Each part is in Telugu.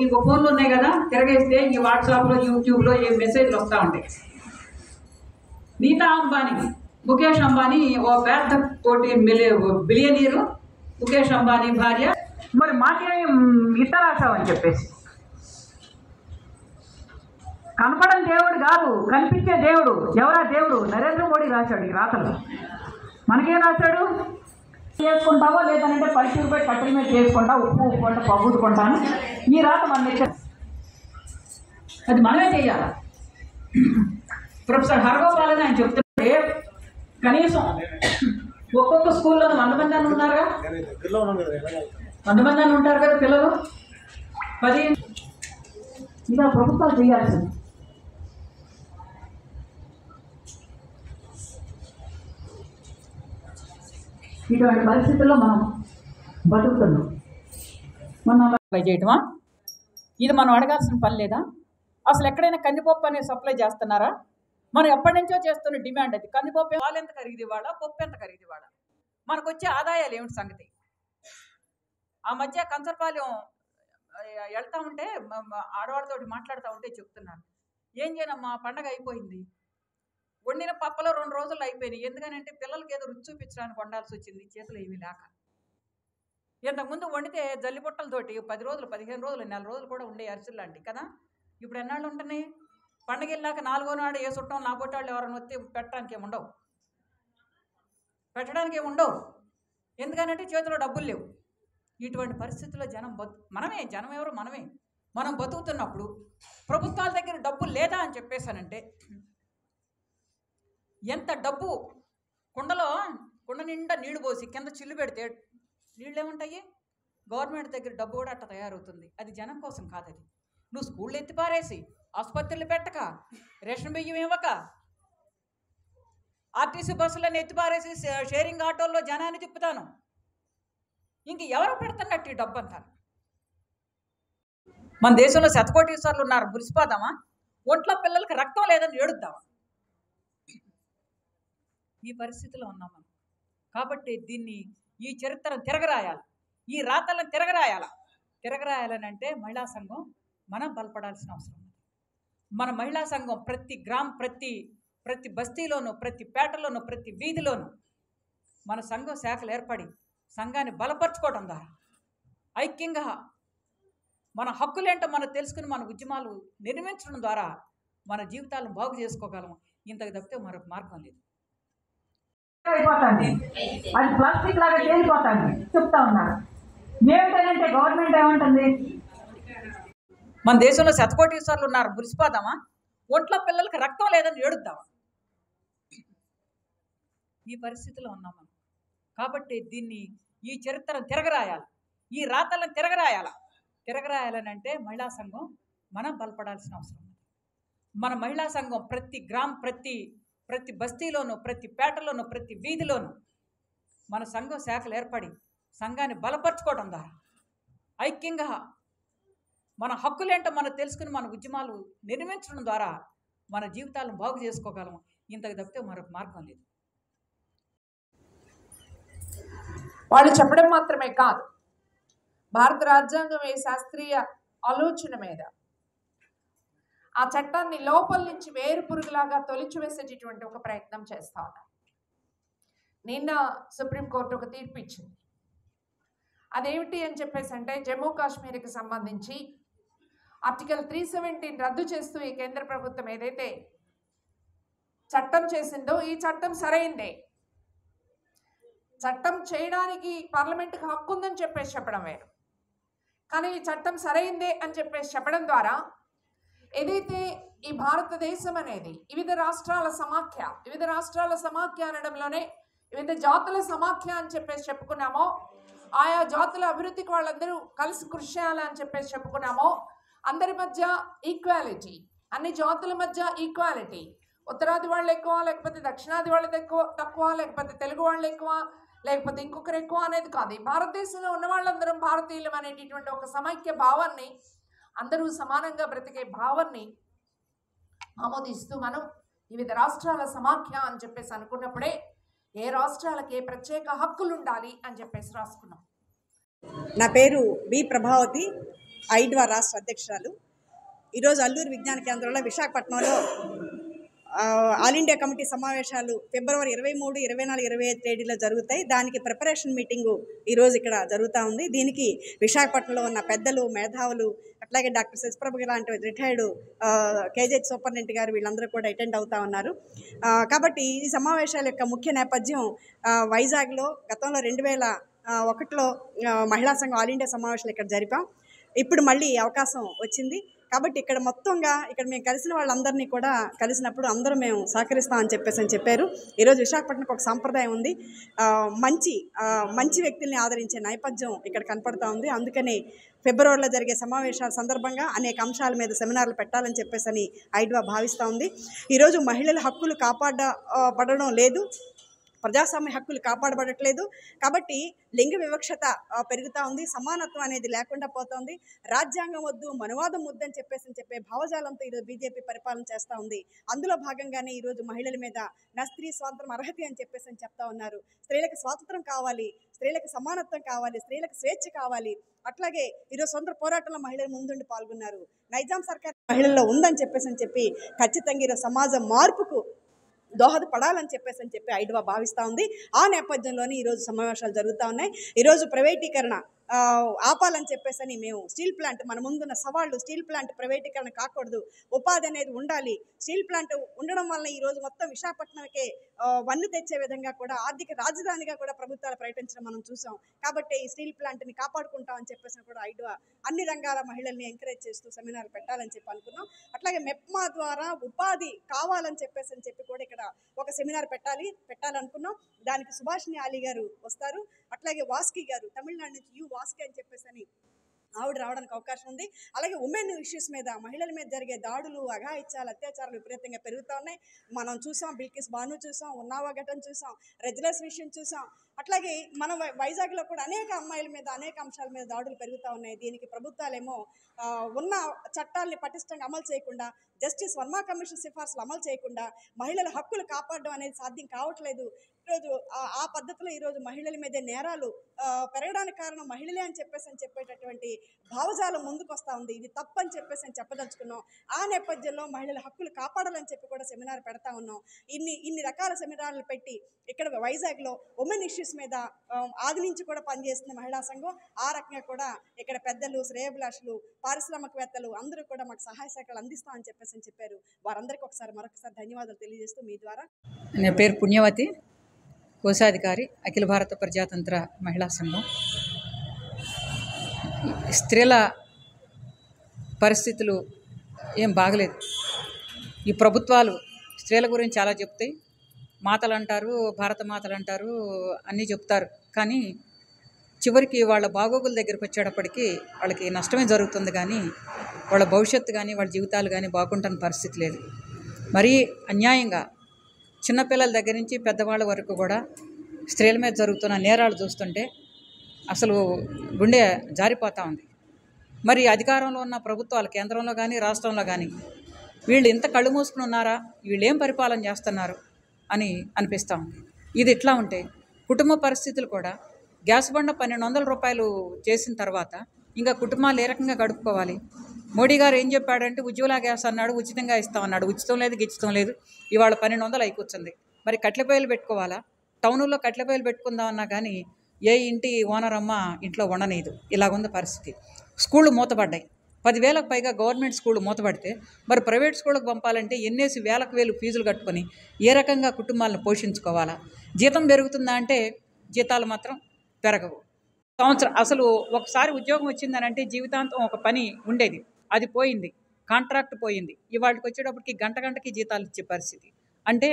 మీకు ఫోన్లు ఉన్నాయి కదా, తిరగేస్తే ఈ వాట్సాప్లో యూట్యూబ్లో ఏ మెసేజ్లు వస్తూ ఉంటాయి. నీతా అంబానీ, ముఖేష్ అంబానీ ఓ పెద్ద కోటి బిలియనీరు, ముఖేష్ అంబానీ భార్య. మరి మాకేం ఇట్ట రాసావని చెప్పేసి, కనపడని దేవుడు కాదు, కనిపించే దేవుడు. ఎవరా దేవుడు? నరేంద్ర మోడీ రాశాడు ఈ రాతలు. మనకేం రాశాడు? చేసుకుంటావో లేదనంటే పల్లి రూపాయలు కట్టెల మీద చేసుకుంటా, ఉప్పు కొంట పగుడుకుంటాను. ఈ రాత మన అది మనమే చేయాలి. ప్రొఫెసర్ హరగోపాల్ అని ఆయన చెప్తుంటే కనీసం ఒక్కొక్క స్కూల్లో 100 మంది అని ఉన్నారుగా, 100 మంది అని ఉంటారు కదా పిల్లలు. 10 ఇలా ప్రభుత్వాలు చేయాల్సింది. ఇటువంటి పరిస్థితుల్లో మనం బతుకుతున్నాం. మనం సప్లై చేయటమా? ఇది మనం అడగాల్సిన పని లేదా? అసలు ఎక్కడైనా కందిపప్పు అనేది సప్లై చేస్తున్నారా? మనం ఎప్పటి నుంచో చేస్తున్న డిమాండ్ అది. కందిపప్పు పాలు ఎంత ఖరీదు ఇవ్వాలా, పప్పు ఎంత ఖరీదు ఇవ్వాలా, మనకు వచ్చే ఆదాయాలు ఏమిటి సంగతి? ఆ మధ్య కంచరపాలెం వెళ్తూ ఉంటే ఆడవాళ్ళతో మాట్లాడుతూ ఉంటే చెప్తున్నాను, ఏం చేయనమ్మా పండగ అయిపోయింది, వండిన పప్పలో 2 రోజులు అయిపోయినాయి. ఎందుకనంటే పిల్లలకి ఏదో రుచి చూపించడానికి వండాల్సి వచ్చింది, చేతులు ఏమీ లేక. ఇంతకుముందు వండితే జల్లిబుట్టలతోటి 10 రోజులు 15 రోజులు 1 నెల రోజులు కూడా ఉండే అరిసెలు లాంటివి కదా. ఇప్పుడు ఎన్నాళ్ళు ఉంటున్నాయి? పండగ వెళ్ళాక 4వ నాడు ఏ చుట్టం నా పొట్టాళ్ళు ఎవరైనా వస్తే పెట్టడానికి ఏముండవు, పెట్టడానికి ఏముండవు. ఎందుకనంటే చేతిలో డబ్బులు లేవు. ఇటువంటి పరిస్థితుల్లో జనం ఎవరు? మనం బతుకుతున్నప్పుడు ప్రభుత్వాల దగ్గర డబ్బు లేదా అని చెప్పేసానంటే, ఎంత డబ్బు కుండ నిండా నీళ్లు పోసి కింద చిల్లు పెడితే నీళ్ళు ఏముంటాయి? గవర్నమెంట్ దగ్గర డబ్బు కూడా అట్లా తయారవుతుంది. అది జనం కోసం కాదు. అది నువ్వు స్కూళ్ళు ఎత్తిపారేసి, ఆసుపత్రులు పెట్టక, రేషన్ బియ్యం ఇవ్వక, ఆర్టీసీ బస్సులను ఎత్తిపారేసి షేరింగ్ ఆటోల్లో జనాన్ని తిప్పుతాను, ఇంక ఎవరు పెడుతున్నట్టు ఈ డబ్బు అంతా? మన దేశంలో శతకోటీశ్వర్లు ఉన్నారు, మురిసిపోదామా? ఒంట్లో పిల్లలకి రక్తం లేదని ఏడుద్దామా? ఈ పరిస్థితిలో ఉన్నాం మనం. కాబట్టి ఈ చరిత్రను తిరగరాయాలి, ఈ రాతలను తిరగరాయాలని అంటే మహిళా సంఘం మనం బలపడాల్సిన అవసరం ఉంది. మన మహిళా సంఘం ప్రతి ప్రతి బస్తీలోనూ, ప్రతి పేటలోనూ, ప్రతి వీధిలోనూ మన సంఘం శాఖలు ఏర్పడి సంఘాన్ని బలపరచుకోవడం ద్వారా ఐక్యంగా మన హక్కులేంటో మనం తెలుసుకుని మన ఉద్యమాలు నిర్మించడం ద్వారా మన జీవితాలను బాగు చేసుకోగలం. ఇంతకు తప్పితే మరొక మార్గం లేదు. అయిపోతుంది, అది ప్లాస్టిక్ లాగా తేలిపోతుంది చెప్తా ఉన్నారు. ఏమిటంటే గవర్నమెంట్ ఏమంటుంది, మన దేశంలో శతకోటీశ్వర్లు ఉన్నారు, మురిసిపోదామా? ఒంట్లో పిల్లలకి రక్తం లేదని ఏడుద్దామా? ఈ పరిస్థితిలో ఉన్నాం మనం. కాబట్టి ఈ చరిత్రను తిరగరాయాలి, ఈ రాతలను తిరగరాయాలని అంటే మహిళా సంఘం మనం బలపడాల్సిన అవసరం ఉంది. మన మహిళా సంఘం ప్రతి బస్తీలోనూ, ప్రతి పేటలోనూ, ప్రతి వీధిలోనూ మన సంఘం శాఖలు ఏర్పడి సంఘాన్ని బలపరచుకోవడం ద్వారా ఐక్యంగా మన హక్కులేంటో మనం తెలుసుకుని మన ఉద్యమాలు నిర్మించడం ద్వారా మన జీవితాలను బాగు చేసుకోగలం. ఇంతకు తప్పితే మరొక మార్గం లేదు. వాళ్ళు చెప్పడం మాత్రమే కాదు, భారత రాజ్యాంగం ఏ శాస్త్రీయ ఆలోచన మీద ఆ చట్టాన్ని లోపల నుంచి వేరు పురుగులాగా తొలిచివేసేటటువంటి ఒక ప్రయత్నం చేస్తా ఉన్నారు. నిన్న సుప్రీంకోర్టు ఒక తీర్పు ఇచ్చింది. అదేమిటి అని చెప్పేసి అంటే, జమ్మూ కాశ్మీర్కి సంబంధించి ఆర్టికల్ 317 రద్దు చేస్తూ ఈ కేంద్ర ప్రభుత్వం ఏదైతే చట్టం చేసిందో ఈ చట్టం సరైందే. చట్టం చేయడానికి పార్లమెంట్కి హక్కు ఉందని చెప్పేసి చెప్పడం వేరు, కానీ ఈ చట్టం సరైందే అని చెప్పేసి చెప్పడం ద్వారా ఏదైతే ఈ భారతదేశం అనేది వివిధ రాష్ట్రాల సమాఖ్య అనడంలోనే వివిధ జాతుల సమాఖ్య అని చెప్పేసి చెప్పుకున్నామో, ఆయా జాతుల అభివృద్ధికి వాళ్ళందరూ కలిసి కృషి చేయాలి అని చెప్పేసి చెప్పుకున్నామో, అందరి మధ్య ఈక్వాలిటీ, అన్ని జాతుల మధ్య ఈక్వాలిటీ, ఉత్తరాది వాళ్ళు ఎక్కువ లేకపోతే దక్షిణాది వాళ్ళు తక్కువ లేకపోతే తెలుగు వాళ్ళు ఎక్కువ లేకపోతే ఇంకొకరు ఎక్కువ అనేది కాదు. ఈ భారతదేశంలో ఉన్న వాళ్ళందరం భారతీయులం అనేటటువంటి ఒక సమైక్య భావాన్ని, అందరూ సమానంగా బ్రతికే భావాన్ని ఆమోదిస్తూ మనం వివిధ రాష్ట్రాల సమాఖ్య అని చెప్పేసి అనుకున్నప్పుడే ఏ రాష్ట్రాలకి ఏ ప్రత్యేక హక్కులు ఉండాలి అని చెప్పేసి రాసుకున్నాం. నా పేరు బి ప్రభావతి. ఐడ్వా రాష్ట్ర అధ్యక్షురాలు. ఈరోజు అల్లూరు విజ్ఞాన కేంద్రంలో విశాఖపట్నంలో ఆల్ ఇండియా కమిటీ సమావేశాలు ఫిబ్రవరి 23, 24, 25 తేదీలో జరుగుతాయి. దానికి ప్రిపరేషన్ మీటింగు ఈరోజు ఇక్కడ జరుగుతూ ఉంది. దీనికి విశాఖపట్నంలో ఉన్న పెద్దలు, మేధావులు, అట్లాగే డాక్టర్ శశిప్రభ లాంటి రిటైర్డ్ కేజీహెచ్ సూపరింటెండెంట్ గారు వీళ్ళందరూ కూడా అటెండ్ అవుతూ ఉన్నారు. కాబట్టి ఈ సమావేశాల యొక్క ముఖ్య నేపథ్యం వైజాగ్లో గతంలో 2001లో మహిళా సంఘం ఆల్ ఇండియా సమావేశాలు ఇక్కడ జరిపాం. ఇప్పుడు మళ్ళీ అవకాశం వచ్చింది. కాబట్టి ఇక్కడ మొత్తంగా ఇక్కడ మేము కలిసిన వాళ్ళందరినీ కూడా కలిసినప్పుడు అందరూ మేము సహకరిస్తామని చెప్పారు. ఈరోజు విశాఖపట్నంకి ఒక సాంప్రదాయం ఉంది. మంచి వ్యక్తుల్ని ఆదరించే నేపథ్యం ఇక్కడ కనపడుతూ ఉంది. అందుకని ఫిబ్రవరిలో జరిగే సమావేశాల సందర్భంగా అనేక అంశాల మీద సెమినార్లు పెట్టాలని చెప్పేసి ఐడ్వా భావిస్తూ ఉంది. ఈరోజు మహిళల హక్కులు కాపాడబడడం లేదు, ప్రజాస్వామ్య హక్కులు కాపాడబడట్లేదు. కాబట్టి లింగ వివక్షత పెరుగుతూ ఉంది, సమానత్వం అనేది లేకుండా పోతుంది. రాజ్యాంగం వద్దు, మనువాదం వద్దు అని చెప్పే భావజాలంతో ఈరోజు బీజేపీ పరిపాలన చేస్తూ ఉంది. అందులో భాగంగానే ఈరోజు మహిళల మీద నా స్త్రీ స్వాతంత్రం అర్హత అని చెప్పేసి చెప్తా ఉన్నారు. స్త్రీలకు స్వాతంత్రం కావాలి, స్త్రీలకు సమానత్వం కావాలి, స్త్రీలకు స్వేచ్ఛ కావాలి. అట్లాగే ఈరోజు స్వంత పోరాటంలో మహిళలు ముందుండి పాల్గొన్నారు. నైజాం సర్కార్ మహిళల్లో ఉందని చెప్పి ఖచ్చితంగా ఈరోజు సమాజం మార్పుకు దోహదపడాలని చెప్పి ఐడ్వా భావిస్తూ ఉంది. ఆ నేపథ్యంలోనే ఈరోజు సమావేశాలు జరుగుతూ ఉన్నాయి. ఈరోజు ప్రైవేటీకరణ ఆపాలని చెప్పేసి మేము స్టీల్ ప్లాంట్ మన ముందున్న సవాళ్ళు, స్టీల్ ప్లాంట్ ప్రైవేటీకరణ కాకూడదు, ఉపాధి అనేది ఉండాలి. స్టీల్ ప్లాంట్ ఉండడం వల్ల ఈరోజు మొత్తం విశాఖపట్నంకే వన్ను తెచ్చే విధంగా కూడా ఆర్థిక రాజధానిగా కూడా ప్రభుత్వాలు ప్రకటించడం మనం చూసాం. కాబట్టి ఈ స్టీల్ ప్లాంట్ని కాపాడుకుంటామని చెప్పేసి కూడా ఐడ్వా అన్ని రంగాల మహిళల్ని ఎంకరేజ్ చేస్తూ సెమినార్ పెట్టాలని చెప్పి అనుకున్నాం. అట్లాగే మెప్మా ద్వారా ఉపాధి కావాలని చెప్పి కూడా ఇక్కడ ఒక సెమినార్ పెట్టాలనుకున్నాం. దానికి సుభాషిణి ఆలీ గారు వస్తారు. అట్లాగే వాస్కి గారు తమిళనాడు నుంచి వాస్కి అని చెప్పేసి ఆవిడ రావడానికి అవకాశం ఉంది. అలాగే ఉమెన్ ఇష్యూస్ మీద, మహిళల మీద జరిగే దాడులు, అఘాయిత్యాలు, అత్యాచారాలు విపరీతంగా పెరుగుతూ ఉన్నాయి. మనం చూసాం, బిల్కిస్ బాను చూసాం, ఉన్నావా ఘటన చూసాం, రెజ్లర్స్ విషయం చూసాం. అట్లాగే మన వైజాగ్లో కూడా అనేక అమ్మాయిల మీద అనేక అంశాల మీద దాడులు పెరుగుతూ ఉన్నాయి. దీనికి ప్రభుత్వాలేమో ఉన్న చట్టాలని పటిష్టంగా అమలు చేయకుండా, జస్టిస్ వర్మ కమిషన్ సిఫార్సులు అమలు చేయకుండా మహిళల హక్కులు కాపాడడం అనేది సాధ్యం కావట్లేదు. ఈరోజు ఆ పద్ధతిలో ఈరోజు మహిళల మీద నేరాలు పెరగడానికి కారణం మహిళలే అని చెప్పేటటువంటి భావజాలం ముందుకు వస్తూ ఉంది. ఇది తప్పని చెప్పేసి చెప్పదలుచుకున్నాం. ఆ నేపథ్యంలో మహిళల హక్కులు కాపాడాలని చెప్పి కూడా సెమినార్ పెడతా ఉన్నాం. ఇన్ని రకాల సెమినార్లు పెట్టి ఇక్కడ వైజాగ్లో ఉమెన్ ఇష్యూస్ మీద ఆది నుంచి కూడా పనిచేస్తున్న మహిళా సంఘం, ఆ రకంగా కూడా ఇక్కడ పెద్దలు, శ్రేయోభిలాషులు, పారిశ్రామికవేత్తలు అందరూ కూడా మాకు సహాయ సహకారాలు అందిస్తామని చెప్పారు. వారందరికీ మరొకసారి ధన్యవాదాలు తెలియజేస్తూ మీ ద్వారా. నా పేరు పుణ్యవతి, కోశాధికారి, అఖిల భారత ప్రజాతంత్ర మహిళా సంఘం. స్త్రీల పరిస్థితులు ఏం బాగలేదు. ఈ ప్రభుత్వాలు స్త్రీల గురించి చాలా చెప్తాయి. మాతలు అంటారు, భారత మాతలు అంటారు, అన్నీ చెప్తారు. కానీ చివరికి వాళ్ళ బాగోగుల దగ్గరికి వచ్చేటప్పటికి వాళ్ళకి నష్టమే జరుగుతుంది. కానీ వాళ్ళ భవిష్యత్తు కానీ వాళ్ళ జీవితాలు కానీ బాగుంటున్న పరిస్థితి లేదు. మరీ అన్యాయంగా చిన్నపిల్లల దగ్గర నుంచి పెద్దవాళ్ళ వరకు కూడా స్త్రీల మీద జరుగుతున్న నేరాలు చూస్తుంటే అసలు గుండె జారిపోతూ ఉంది. మరి అధికారంలో ఉన్న ప్రభుత్వాలు కేంద్రంలో కానీ రాష్ట్రంలో కానీ వీళ్ళు ఇంత కళ్ళు మూసుకుని ఉన్నారా, వీళ్ళు ఏం పరిపాలన చేస్తున్నారు అని అనిపిస్తూ ఉంది. ఇది ఇట్లా ఉంటే కుటుంబ పరిస్థితులు కూడా గ్యాస్ బండ 1200 రూపాయలు చేసిన తర్వాత ఇంకా కుటుంబాలు ఏ రకంగా గడుపుకోవాలి? మోడీ గారు ఏం చెప్పాడంటే ఉజ్వల గ్యాస్ అన్నాడు, ఉచితంగా ఇస్తామన్నాడు. ఉచితం లేదు, గిచ్చితం లేదు. ఇవాళ 1200 అయిపోతుంది. మరి కట్ల పొయ్యిలు పెట్టుకోవాలా? టౌనుల్లో కట్ల పొయ్యిలు పెట్టుకుందామన్నా కానీ ఏ ఇంటి ఓనర్ అమ్మ ఇంట్లో ఉండనీదు. ఇలాగుంది పరిస్థితి. స్కూళ్ళు మూతపడ్డాయి. 10,000కు పైగా గవర్నమెంట్ స్కూళ్ళు మూతపడితే మరి ప్రైవేట్ స్కూళ్ళకు పంపాలంటే ఎన్నేసి వేలకు ఫీజులు కట్టుకొని ఏ రకంగా కుటుంబాలను పోషించుకోవాలా? జీతం పెరుగుతుందా అంటే జీతాలు మాత్రం పెరగవు. సంవత్సరం అసలు ఒకసారి ఉద్యోగం వచ్చిందని అంటే జీవితాంతం ఒక పని ఉండేది, అది పోయింది. కాంట్రాక్ట్ పోయింది. ఇవాళకి వచ్చేటప్పటికి గంటకి జీతాలు ఇచ్చే పరిస్థితి. అంటే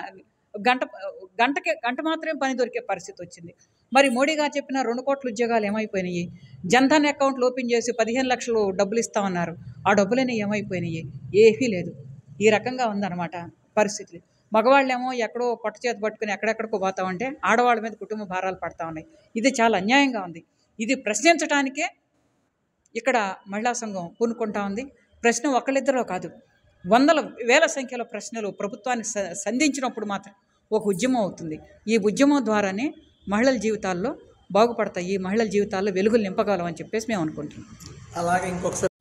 గంట మాత్రమే పని దొరికే పరిస్థితి వచ్చింది. మరి మోడీ గారు చెప్పిన 2 కోట్ల ఉద్యోగాలు ఏమైపోయినాయి? జన్ధన్ అకౌంట్లు ఓపెన్ చేసి 15 లక్షలు డబ్బులు ఇస్తామన్నారు. ఆ డబ్బులన్నీ ఏమైపోయినాయి? ఏమీ లేదు. ఈ రకంగా ఉందన్నమాట పరిస్థితులు. మగవాళ్ళేమో ఎక్కడో పట్టు చేతి పట్టుకుని ఎక్కడెక్కడికో పోతామంటే ఆడవాళ్ళ మీద కుటుంబ భారాలు పడతా ఉన్నాయి. ఇది చాలా అన్యాయంగా ఉంది. ఇది ప్రశ్నించడానికే ఇక్కడ మహిళా సంఘం పూనుకుంటా ఉంది. ప్రశ్న ఒకళ్ళిద్దరో కాదు, వందల వేల సంఖ్యలో ప్రశ్నలు ప్రభుత్వాన్ని సంధించినప్పుడు మాత్రం ఒక ఉద్యమం అవుతుంది. ఈ ఉద్యమం ద్వారానే మహిళల జీవితాల్లో బాగుపడతాయి, మహిళల జీవితాల్లో వెలుగులు నింపగలం అని చెప్పేసి మేము అనుకుంటున్నాం. అలాగే ఇంకొకసారి